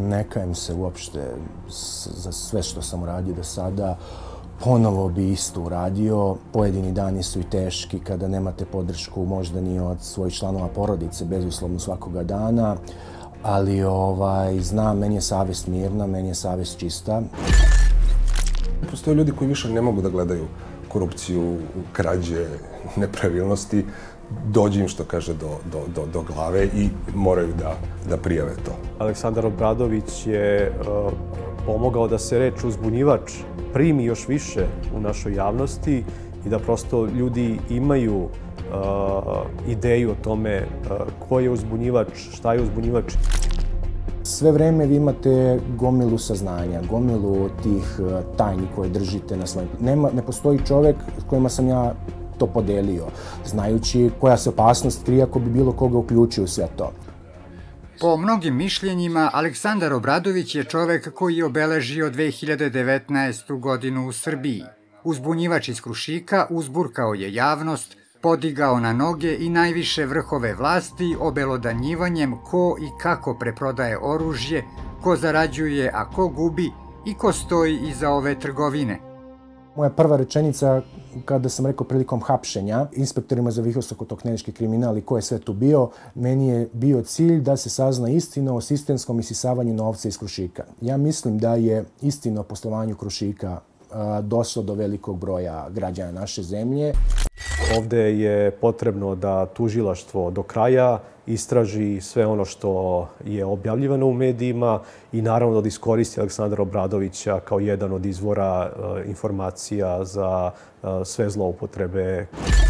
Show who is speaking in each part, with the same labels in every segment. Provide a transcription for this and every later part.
Speaker 1: Ne kajem se uopšte za sve što sam uradio do sada. Ponovo bi isto uradio. Pojedini dani su i teški kada nemate podršku možda ni od svojih članova porodice, bezuslovno svakoga dana. Ali znam, meni je savest mirna, meni je savest čista.
Speaker 2: Postoje ljudi koji više ne mogu da gledaju korupciju, krađe, nepravilnosti. Dođe im, što kaže, do glave i moraju da prijave to.
Speaker 3: Aleksandar Obradović je pomogao da se reč uzbunjivač primi još više u našoj javnosti i da prosto ljudi imaju ideju o tome ko je uzbunjivač, šta je uzbunjivač.
Speaker 1: Sve vreme vi imate gomilu saznanja, gomilu tih tajni koje držite na svojim... Ne postoji čovek s kojima sam ja to podelio, znajući koja se opasnost krije ako bi bilo koga uključio u sve to.
Speaker 4: Po mnogim mišljenjima, Aleksandar Obradović je čovek koji je obeležio 2019. godinu u Srbiji. Uzbunjivač iz Krušika uzburkao je javnost, podigao na noge i najviše vrhove vlasti obelodanjivanjem ko i kako preprodaje oružje, ko zarađuje, a ko gubi i ko stoji iza ove trgovine.
Speaker 1: Moja prva rečenica kada sam rekao prilikom hapšenja inspektorima za visokotehnološki kriminal i ko je sve tu bio, meni je bio cilj da se sazna istina o sistemskom isisavanju novca iz Krušika. Ja mislim da je istina o poslovanju Krušika došlo do velikog broja građana naše zemlje.
Speaker 3: Ovde je potrebno da tužilaštvo do kraja istraži sve ono što je objavljivano u medijima i naravno da iskoristi Aleksandra Obradovića kao jedan od izvora informacija za sve zloupotrebe.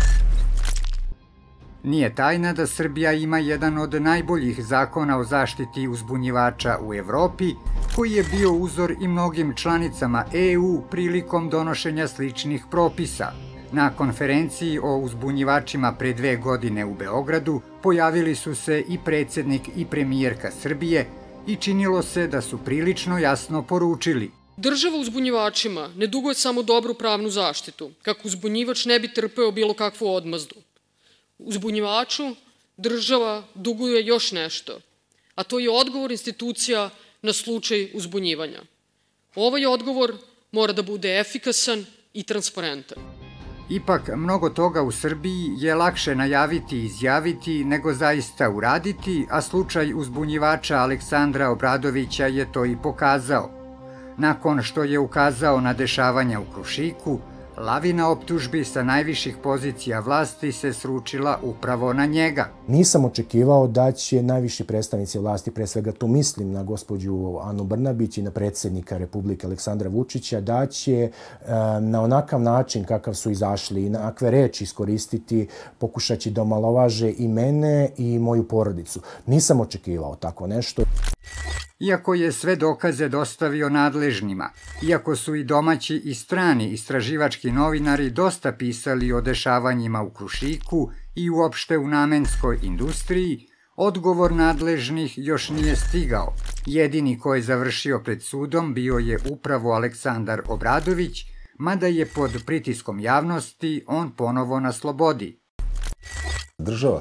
Speaker 4: Nije tajna da Srbija ima jedan od najboljih zakona o zaštiti uzbunjivača u Evropi, koji je bio uzor i mnogim članicama EU prilikom donošenja sličnih propisa. Na konferenciji o uzbunjivačima pre 2 godine u Beogradu pojavili su se i predsjednik i premijerka Srbije i činilo se da su prilično jasno poručili.
Speaker 5: Država uzbunjivačima ne duguje samo dobru pravnu zaštitu, kako uzbunjivač ne bi trpeo bilo kakvu odmazdu. Uzbunjivaču država duguje još nešto, a to je odgovor institucija na slučaj uzbunjivanja. Ovaj odgovor mora da bude efikasan i transparentan.
Speaker 4: Ipak, mnogo toga u Srbiji je lakše najaviti i izjaviti nego zaista uraditi, a slučaj uzbunjivača Aleksandra Obradovića je to i pokazao. Nakon što je ukazao na dešavanja u Krušiku, lavina optužbi sa najviših pozicija vlasti se sručila upravo na njega.
Speaker 1: Nisam očekivao da će najviši predstavnici vlasti, pre svega tu mislim na gospođu Anu Brnabić i na predsjednika Republike Aleksandra Vučića, da će na onakav način kakav su izašli i nakve reči iskoristiti, pokušaći da omalovaže i mene i moju porodicu. Nisam očekivao tako nešto.
Speaker 4: Iako je sve dokaze dostavio nadležnima, iako su i domaći i strani istraživački novinari dosta pisali o dešavanjima u Krušiku i uopšte u namenskoj industriji, odgovor nadležnih još nije stigao. Jedini ko je završio pred sudom bio je upravo Aleksandar Obradović, mada je pod pritiskom javnosti on ponovo na slobodi.
Speaker 2: Država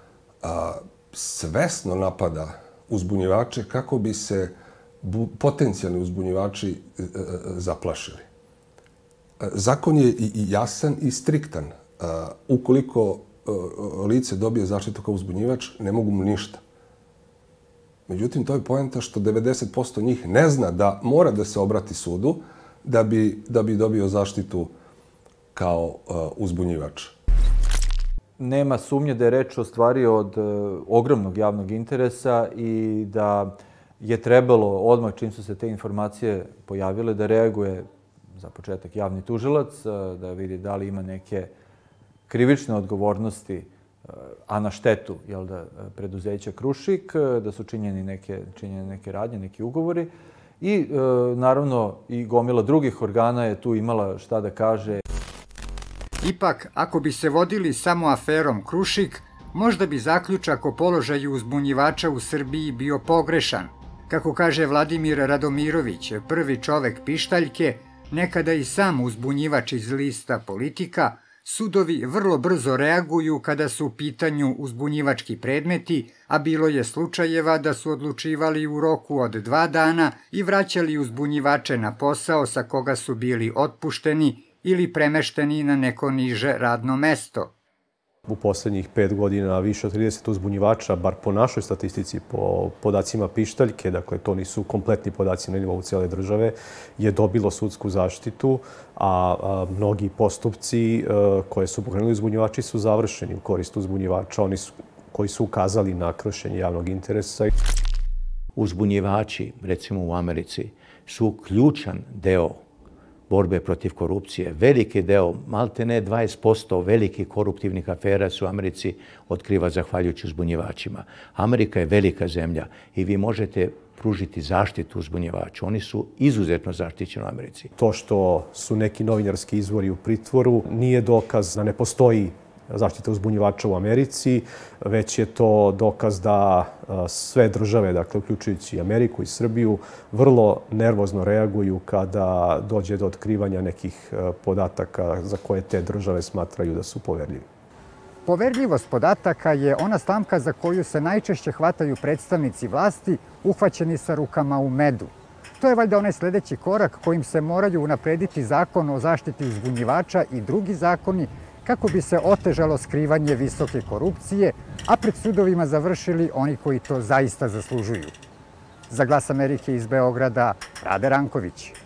Speaker 2: svesno napada uzbunjivače kako bi se potencijalni uzbunjivači zaplašili. Zakon je i jasan i striktan. Ukoliko lice dobije zaštitu kao uzbunjivač, ne mogu mu ništa. Međutim, to je poenta što 90% njih ne zna da mora da se obrati sudu da bi dobio zaštitu kao uzbunjivač.
Speaker 6: Nema sumnje da je reč o stvari od ogromnog javnog interesa i da je trebalo odmah čim su se te informacije pojavile da reaguje za početak javni tužilac, da vidi da li ima neke krivične odgovornosti, a na štetu preduzeća Krušik, da su činjene neke radnje, neki ugovori. I naravno i gomila drugih organa je tu imala šta da kaže.
Speaker 4: Ipak, ako bi se vodili samo aferom Krušik, možda bi zaključak o položaju uzbunjivača u Srbiji bio pogrešan. Kako kaže Vladimir Radomirović, prvi čovek pištaljke, nekada i sam uzbunjivač iz lista Politika, sudovi vrlo brzo reaguju kada su u pitanju uzbunjivački predmeti, a bilo je slučajeva da su odlučivali u roku od 2 dana i vraćali uzbunjivače na posao sa koga su bili otpušteni ili premešteni na neko niže radno mesto.
Speaker 3: U poslednjih 5 godina više od 30 uzbunjivača, bar po našoj statistici, po podacima Pištaljke, dakle to nisu kompletni podaci na nivou cijele države, je dobilo sudsku zaštitu, a mnogi postupci koje su pokrenuli uzbunjivači su završeni u korist uzbunjivača, oni koji su ukazali na kršenje javnog interesa.
Speaker 7: Uzbunjivači, recimo u Americi, su ključan deo borbe protiv korupcije. Veliki deo, malte ne 20% velikih koruptivnih afera su u Americi otkriva zahvaljujući uzbunjivačima. Amerika je velika zemlja i vi možete pružiti zaštitu uzbunjivaču. Oni su izuzetno zaštićeni u Americi.
Speaker 3: To što su neki novinarski izvori u pritvoru nije dokaz da ne postoji zaštita uzbunjivača u Americi, već je to dokaz da sve države, dakle uključujući Ameriku i Srbiju, vrlo nervozno reaguju kada dođe do otkrivanja nekih podataka za koje te države smatraju da su poverljivi.
Speaker 4: Poverljivost podataka je ona slamka za koju se najčešće hvataju predstavnici vlasti uhvaćeni sa rukama u medu. To je valjda onaj sledeći korak kojim se moraju unaprediti zakon o zaštiti uzbunjivača i drugi zakoni kako bi se otežalo skrivanje visoke korupcije, a pred sudovima završili oni koji to zaista zaslužuju. Za Glas Amerike iz Beograda, Rade Ranković.